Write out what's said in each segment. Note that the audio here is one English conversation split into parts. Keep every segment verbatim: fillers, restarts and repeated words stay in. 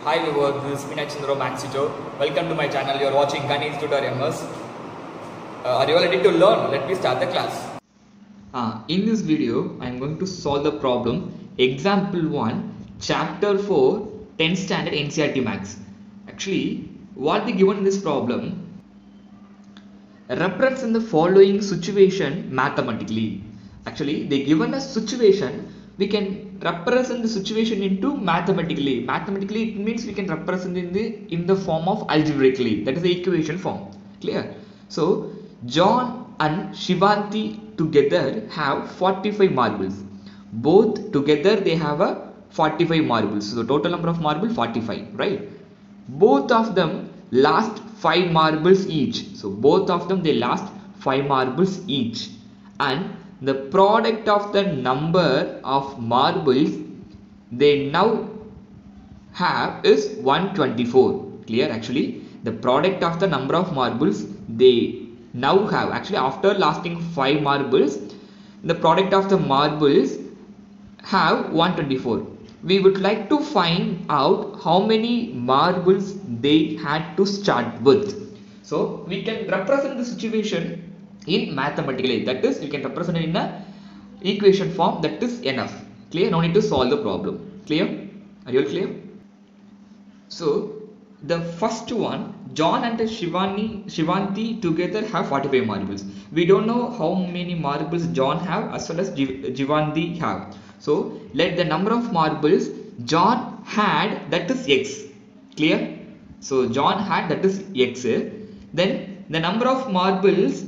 Hi viewers, this is Vinay Chandra Maxito. Welcome to my channel. You are watching Ganesh Tutorials. Uh, are you all ready to learn? Let me start the class. Uh, in this video, I am going to solve the problem Example one, Chapter four, tenth Standard N C E R T Maths. Actually, what they given in this problem? Represent the following situation mathematically. Actually, they given a situation. We can represent the situation into mathematically. Mathematically, it means we can represent in the in the form of algebraically. That is the equation form. Clear? So, John and Shivanti together have forty-five marbles. Both together they have a forty-five marbles. So, the total number of marbles forty-five, right? Both of them last five marbles each. So, both of them they last five marbles each. And the product of the number of marbles they now have is one hundred twenty-four. Clear? Actually, the product of the number of marbles they now have, actually after lasting five marbles, the product of the marbles have one hundred twenty-four. We would like to find out how many marbles they had to start with. So we can represent the situation in mathematically, that is we can represent it in a equation form. That is enough. Clear? No need to solve the problem. Clear? Are you all clear? So the first one, John and Shivani, Shivanti together have forty-five marbles. We don't know how many marbles John have as well as Shivanti have. So let the number of marbles John had, that is X. Clear? So John had, that is X. Then the number of marbles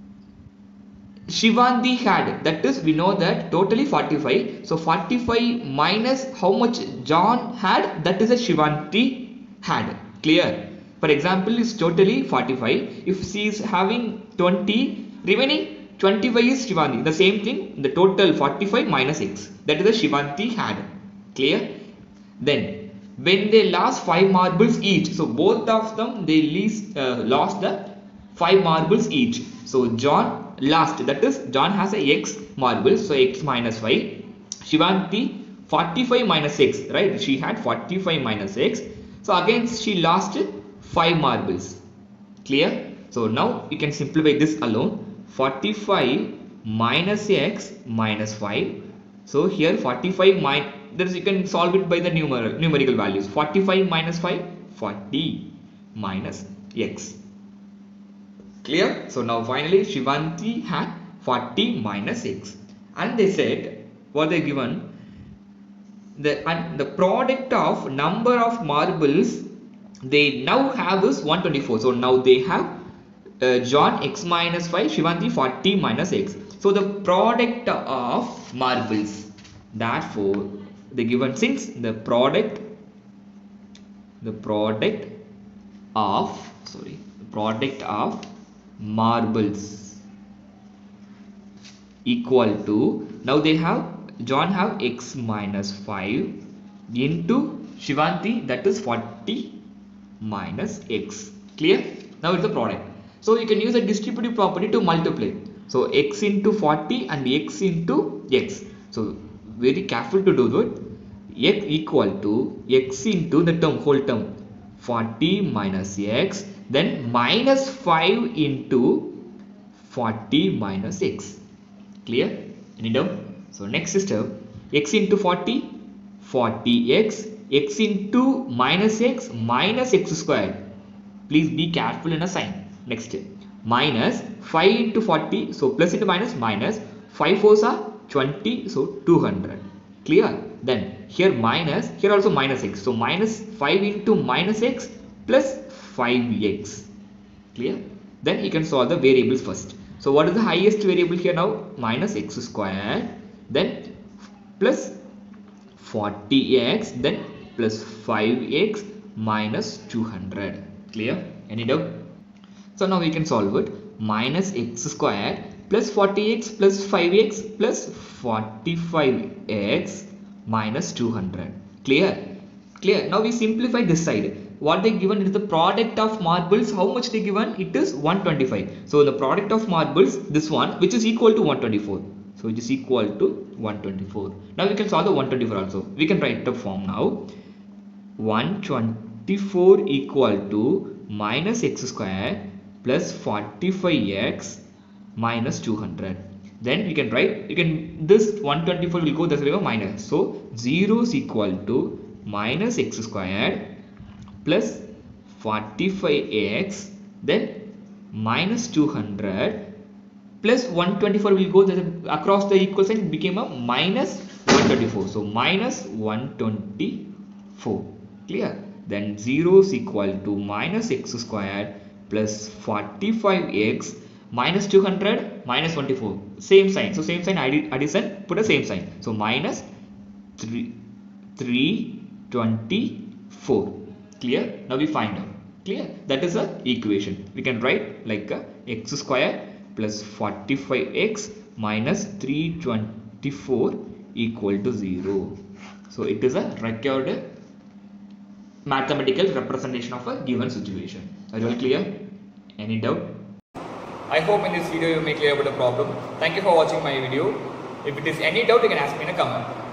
Shivanti had, that is we know that totally forty-five. So forty-five minus how much John had, that is a Shivanti had. Clear? For example, is totally forty-five. If she is having twenty, remaining twenty-five is Shivanti. The same thing, the total forty-five minus X, that is the Shivanti had. Clear? Then when they lost five marbles each, so both of them they least, uh, lost the five marbles each. So John last, that is John has a X marbles, so X minus five. Shivanti forty-five minus X, right? She had forty-five minus X. So again she lost five marbles. Clear? So now you can simplify this alone. forty-five minus X minus five. So here forty-five minus, that is you can solve it by the numer numerical values. forty-five minus five, forty minus X. Clear? So now finally Shivanti had forty minus X. And they said, what they given, the, and the product of number of marbles they now have is one hundred twenty-four. So now they have uh, John X minus five, Shivanti forty minus X. So the product of marbles, therefore they given, since the product the product of sorry the product of marbles equal to, now they have John have X minus five into Shivanti, that is forty minus X. Clear? Now it's the product. So you can use a distributive property to multiply. So X into forty and X into X. So very careful to do that. X equal to X into the term, whole term, forty minus X, then minus five into forty minus X. Clear? Any doubt? So next step, X into forty, forty X, X into minus X, minus X squared. Please be careful in a sign. Next step, minus five into forty, so plus into minus, minus five fours are twenty, so two hundred. Clear? Then here minus, here also minus X, so minus five into minus X plus five X. Clear? Then you can solve the variables first. So what is the highest variable here now? Minus X squared, then plus forty X, then plus five X minus two hundred. Clear? Any doubt? So now we can solve it. Minus X squared plus forty X plus five X plus forty-five X minus two hundred. Clear? Clear? Now we simplify this side. What they given is the product of marbles. How much they given? It is one hundred twenty-five. So the product of marbles, this one, which is equal to one hundred twenty-four. So it is equal to one hundred twenty-four. Now we can solve the one hundred twenty-four also. We can write the form now. one hundred twenty-four equal to minus x square plus forty-five x minus two hundred. Then we can write, you can, this one hundred twenty-four will go this way minus. So zero is equal to minus x squared plus forty-five x, then minus two hundred plus one hundred twenty-four will go this, across the equal sign became a minus one hundred twenty-four. So minus one hundred twenty-four. Clear? Then zero is equal to minus x squared plus forty-five x minus two hundred minus twenty-four. Same sign. So same sign addition, put a same sign. So minus three hundred twenty-four. Clear? Now we find out. Clear? That is a equation. We can write like a x square plus forty-five x minus three hundred twenty-four equal to zero. So it is a required mathematical representation of a given situation. Are you all clear? Any doubt? I hope in this video you may clear about the problem. Thank you for watching my video. If it is any doubt, you can ask me in a comment.